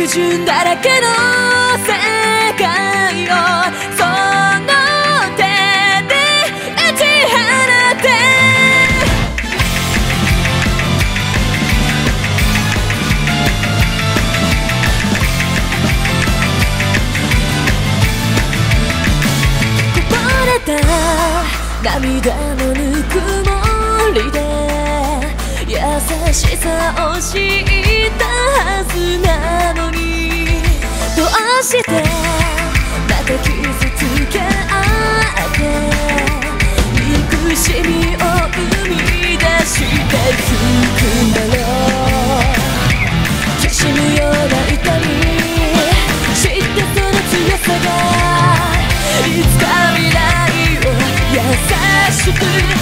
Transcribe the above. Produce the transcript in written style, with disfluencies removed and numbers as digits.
準だらけの世界をその手で打ち放てこぼれた涙のぬくもりで優しさを知ったはずなのにどうしてまた傷つけ合って憎しみを生み出してゆくんだろうきしむような痛み知ってその強さがいつか未来を優しく